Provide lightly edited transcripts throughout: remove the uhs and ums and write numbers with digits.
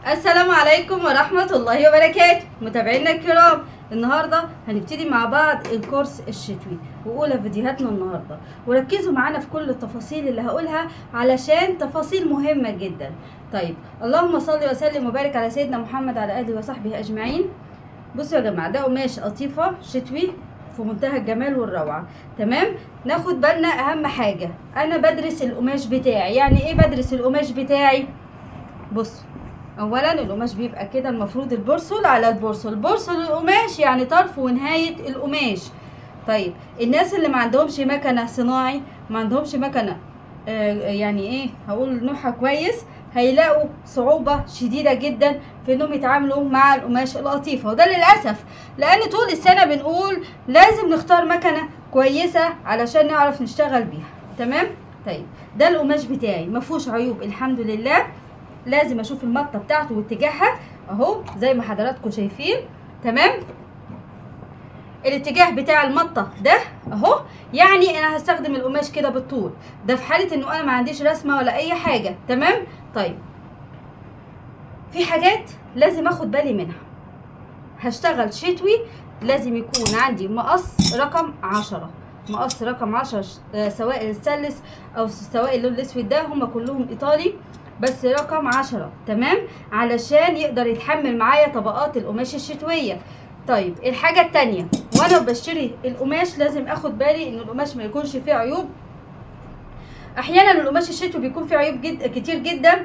السلام عليكم ورحمة الله وبركاته متابعينا الكرام. النهاردة هنبتدي مع بعض الكورس الشتوي وأولى فيديوهاتنا النهاردة، وركزوا معانا في كل التفاصيل اللي هقولها علشان تفاصيل مهمة جدا. طيب، اللهم صل وسلم وبارك على سيدنا محمد على آله وصحبه أجمعين. بصوا يا جماعة، ده قماش قطيفة شتوي في منتهى الجمال والروعة. تمام، ناخد بالنا أهم حاجة، أنا بدرس القماش بتاعي. يعني إيه بدرس القماش بتاعي؟ بصوا، اولا القماش بيبقى كده المفروض البرسل على البرسل، برسل القماش يعني طرف ونهايه القماش. طيب، الناس اللي ما عندهمش مكنه صناعي، ما عندهمش مكنه يعني ايه هقول نوعها كويس، هيلاقوا صعوبه شديده جدا في انهم يتعاملوا مع القماش القطيفه. وده للاسف، لان طول السنه بنقول لازم نختار مكنه كويسه علشان نعرف نشتغل بيها. تمام. طيب، ده القماش بتاعي مفهوش عيوب الحمد لله. لازم اشوف المطه بتاعته واتجاهها اهو زي ما حضراتكم شايفين. تمام، الاتجاه بتاع المطه ده اهو، يعني انا هستخدم القماش كده بالطول ده في حاله انه انا ما عنديش رسمه ولا اي حاجه. تمام. طيب، في حاجات لازم اخد بالي منها. هشتغل شتوي، لازم يكون عندي مقص رقم 10. مقص رقم 10 سواء السلس او سواء اللون الاسود ده، هما كلهم ايطالي بس رقم 10. تمام، علشان يقدر يتحمل معايا طبقات القماش الشتويه. طيب، الحاجه التانيه، وانا بشتري القماش لازم اخد بالي ان القماش ما يكونش فيه عيوب. احيانا القماش الشتوي بيكون فيه عيوب كتير جدا،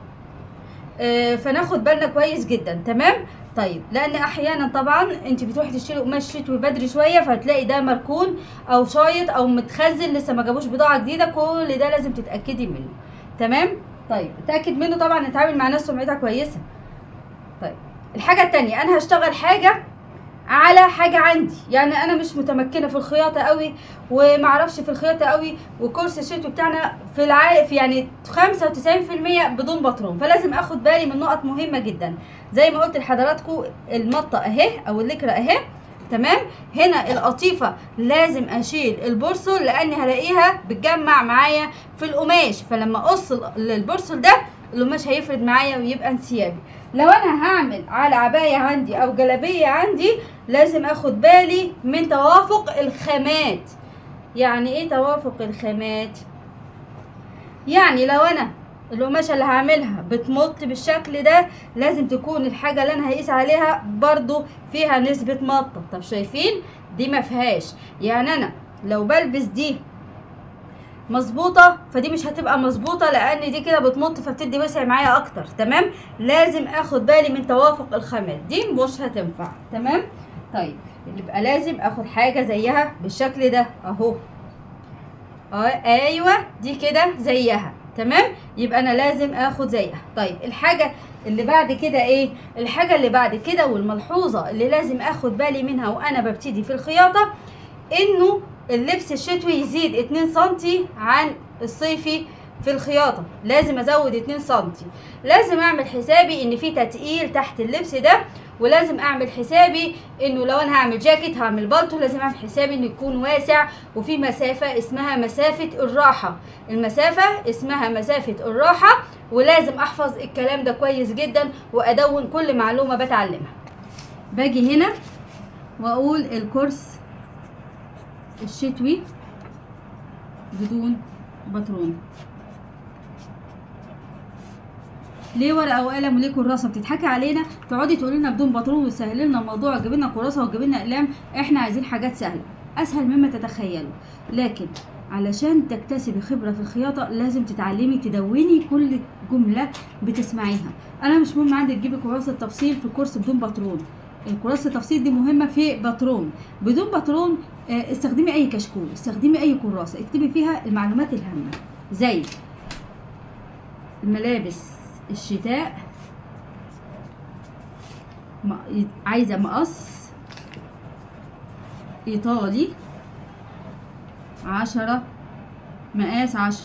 فناخد بالنا كويس جدا. تمام. طيب، لان احيانا طبعا انت بتروحي تشتري قماش شتوي بدري شويه، فتلاقي ده مركون او شايط او متخزن لسه ما جابوش بضاعه جديده، كل ده لازم تتاكدي منه. تمام. طيب، اتاكد منه طبعا، نتعامل مع ناس سمعتها كويسه. طيب، الحاجه التانيه، انا هشتغل حاجه على حاجه عندي، يعني انا مش متمكنه في الخياطه قوي ومعرفش في الخياطه قوي، وكورس الشتوي بتاعنا في يعني 95% بدون بطرون، فلازم اخد بالي من نقط مهمه جدا. زي ما قلت لحضراتكم، المطه اهي او اللكره اهي. تمام، هنا القطيفه لازم اشيل البرسل لاني هلاقيها بتجمع معايا في القماش، فلما اقص البرسل ده القماش هيفرد معايا ويبقى انسيابي. لو انا هعمل على عبايه عندي او جلابيه عندي، لازم اخد بالي من توافق الخامات. يعني ايه توافق الخامات؟ يعني لو انا القماشه اللي هعملها بتمط بالشكل ده، لازم تكون الحاجه اللي انا هقيس عليها برضو فيها نسبه مطه. طب شايفين دي ما فيهاش، يعني انا لو بلبس دي مظبوطه فدي مش هتبقى مظبوطه، لان دي كده بتمط فبتدي وسع معايا اكتر. تمام، لازم اخد بالي من توافق الخامات، دي مش هتنفع. تمام. طيب، يبقى لازم اخد حاجه زيها بالشكل ده اهو. ايوه دي كده زيها. تمام، يبقى انا لازم اخد زيها. طيب، الحاجه اللي بعد كده ايه؟ الحاجه اللي بعد كده والملحوظه اللي لازم اخد بالي منها وانا ببتدي في الخياطه، انه اللبس الشتوي يزيد 2 سنتي عن الصيفي. في الخياطة لازم ازود 2 سنتي. لازم اعمل حسابي ان في تتقيل تحت اللبس ده، ولازم اعمل حسابي انه لو انا هعمل جاكيت هعمل بالطو، لازم اعمل حسابي انه يكون واسع وفي مسافة اسمها مسافة الراحة. المسافة اسمها مسافة الراحة، ولازم احفظ الكلام ده كويس جدا وادون كل معلومة بتعلمها. باجي هنا واقول الكورس الشتوي بدون بطرون. ليه ورقه وقلم وليه كراسه؟ بتضحكي علينا، تقعدي تقولي لنا بدون بطرون وتسهلي لنا الموضوع، تجيبي لنا كراسه وتجيبي لنا اقلام. احنا عايزين حاجات سهله، اسهل مما تتخيلوا. لكن علشان تكتسبي خبره في الخياطه لازم تتعلمي تدوني كل جمله بتسمعيها. انا مش مهم عندي تجيبي كراسه تفصيل في كورس بدون بطرون، الكراسه التفصيل دي مهمه في بطرون. بدون بطرون استخدمي اي كشكول، استخدمي اي كراسه اكتبي فيها المعلومات الهامه، زي الملابس الشتاء عايزه مقص ايطالي 10 مقاس 10.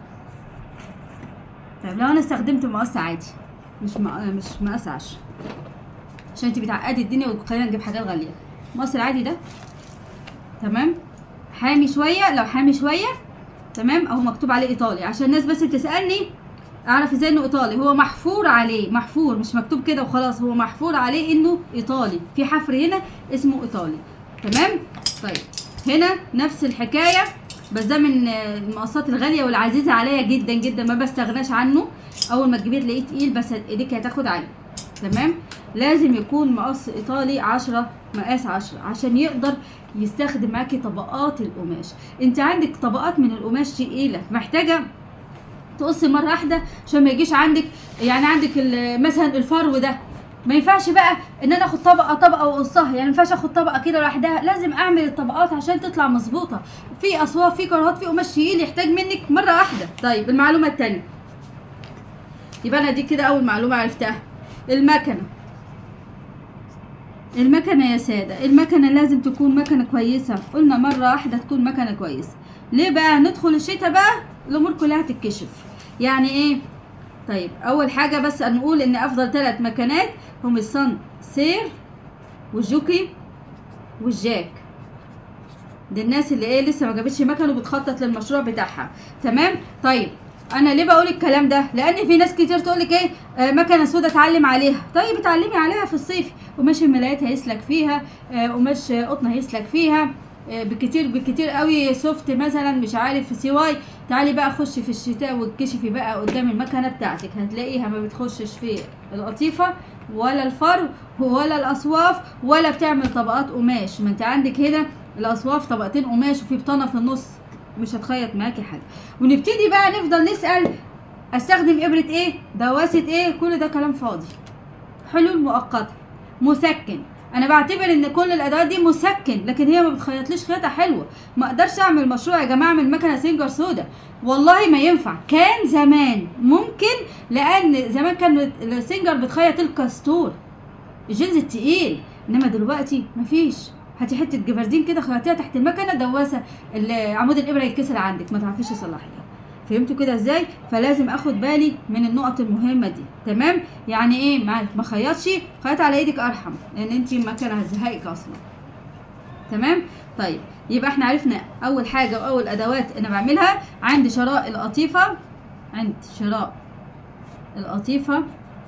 طيب، لو انا استخدمت مقص عادي مش مقاس 10 عشان انتي بتعقدي الدنيا وتخلينا نجيب حاجات غاليه، المقص العادي ده. تمام، حامي شويه، لو حامي شويه تمام اهو مكتوب عليه ايطالي، عشان الناس بس بتسالني اعرف ازاي انه ايطالي؟ هو محفور عليه، محفور مش مكتوب كده وخلاص، هو محفور عليه انه ايطالي، في حفر هنا اسمه ايطالي. تمام. طيب هنا نفس الحكايه، بس ده من المقصات الغاليه والعزيزه عليا جدا جدا، ما بستغناش عنه. اول ما تجيبيه تلاقيه تقيل بس ايديك هتاخد عليه. تمام. لازم يكون مقص ايطالي 10 مقاس 10 عشان يقدر يستخدم معاكي طبقات القماش. انت عندك طبقات من القماش تقيله، محتاجه تقصي مره واحده عشان ما يجيش عندك، يعني عندك مثلا الفرو ده ما ينفعش بقى ان انا اخد طبقه طبقه واقصها، يعني ما ينفعش اخد طبقه كده لوحدها، لازم اعمل الطبقات عشان تطلع مظبوطه. في اصواف، في كرهات، في قماش تقيل يحتاج منك مره واحده. طيب المعلومه الثانيه، يبقى انا دي كده اول معلومه عرفتها. المكنه يا ساده، المكنه لازم تكون مكنه كويسه، قلنا مره واحده تكون مكنه كويسه. ليه بقى؟ ندخل الشتاء بقى الامور كلها هتتكشف. يعني ايه؟ طيب اول حاجه بس نقول ان افضل 3 مكنات هم الصن سير والجوكي والجاك. دي الناس اللي ايه لسه ما جابتش مكن وبتخطط للمشروع بتاعها. تمام. طيب انا ليه بقول الكلام ده؟ لان في ناس كتير تقول لك ايه مكنه سودا اتعلم عليها. طيب اتعلمي عليها في الصيف، قماش الملايات هيسلك فيها، قماش قطن هيسلك فيها، بالكتير قوي سوفت مثلا مش عارف سي واي. تعالي بقى خشي في الشتاء واتكشفي بقى قدام المكنه بتاعتك، هتلاقيها ما بتخشش في القطيفه ولا الفرو ولا الاصواف ولا بتعمل طبقات قماش. ما انت عندك هنا الاصواف طبقتين قماش وفي بطانه في النص، مش هتخيط معاكي حاجه. ونبتدي بقى نفضل نسال استخدم ابره ايه، دواسه ايه، كل ده كلام فاضي. حلول مؤقته، مسكن. انا بعتبر ان كل الادوات دي مسكن، لكن هي ما بتخيطليش خيطه حلوه. ما اقدرش اعمل مشروع يا جماعه اعمل مكنه سنجر سودا، والله ما ينفع. كان زمان ممكن، لان زمان كان السنجر بتخيط الكاستور الجنس التقيل، انما دلوقتي مفيش. هاتي حته جبردين كده خيطيها تحت المكنه، دواسه عمود الابره يتكسر عندك ما تعرفيش تصلحيها. فهمتوا كده ازاي؟ فلازم اخد بالي من النقط المهمه دي. تمام. يعني ايه ما خيطش، خيط على ايدك ارحم، لان انت المكنه هتزهقك اصلا. تمام. طيب يبقى احنا عرفنا اول حاجه واول ادوات انا بعملها. عندي شراء القطيفه،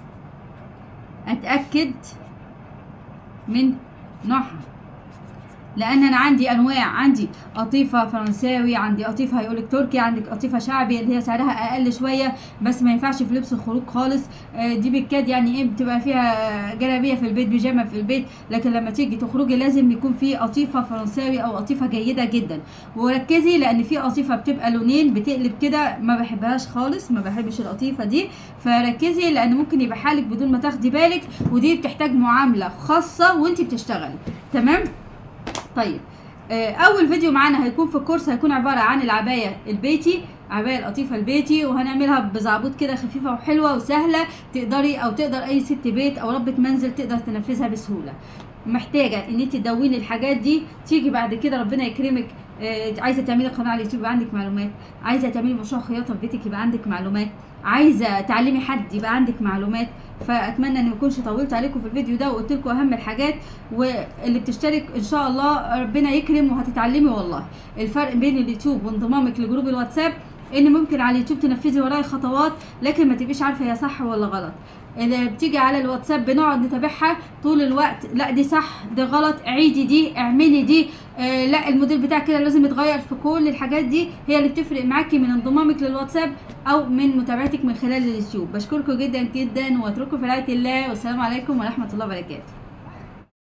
اتاكد من نوعها، لان انا عندي انواع، عندي قطيفه فرنساوي، عندي قطيفه هيقولك تركي، عندك قطيفه شعبي اللي هي سعرها اقل شويه بس ما ينفعش في لبس الخروج خالص. دي بالكاد يعني ايه، بتبقى فيها جلابيه في البيت، بيجامه في البيت، لكن لما تيجي تخرجي لازم يكون في قطيفه فرنساوي او قطيفه جيده جدا. وركزي لان في قطيفه بتبقى لونين بتقلب كده، ما بحبهاش خالص، ما بحبش القطيفه دي. فركزي لان ممكن يبقى حالك بدون ما تاخدي بالك، ودي بتحتاج معامله خاصه وانت بتشتغلي. تمام. طيب اول فيديو معانا هيكون في الكورس، هيكون عباره عن العبايه البيتي، عبايه القطيفه البيتي، وهنعملها بزعبوط كده خفيفه وحلوه وسهله، تقدر اي ست بيت او ربة منزل تقدر تنفذها بسهوله. محتاجه ان انت تدوني الحاجات دي، تيجي بعد كده ربنا يكرمك عايزه تعملي قناه على اليوتيوب يبقى عندك معلومات، عايزه تعملي مشروع خياطه في بيتك يبقى عندك معلومات، عايزه تعلمي حد يبقى عندك معلومات. فاتمنى ان ما اكونش طولت عليكم في الفيديو ده وقلت لكم اهم الحاجات. واللي بتشترك ان شاء الله ربنا يكرم وهتتعلمي. والله الفرق بين اليوتيوب وانضمامك لجروب الواتساب ان ممكن على اليوتيوب تنفذي ورايا خطوات لكن ما تبقيش عارفه هي صح ولا غلط. اللي بتيجي على الواتساب بنقعد نتابعها طول الوقت، لا دي صح دي غلط، عيدي دي، اعملي دي، لا الموديل بتاعك كده لازم يتغير. في كل الحاجات دي هي اللي بتفرق معاكي من انضمامك للواتساب او من متابعتك من خلال اليوتيوب. بشكركم جدا جدا واترككم في رعايه الله، والسلام عليكم ورحمه الله وبركاته.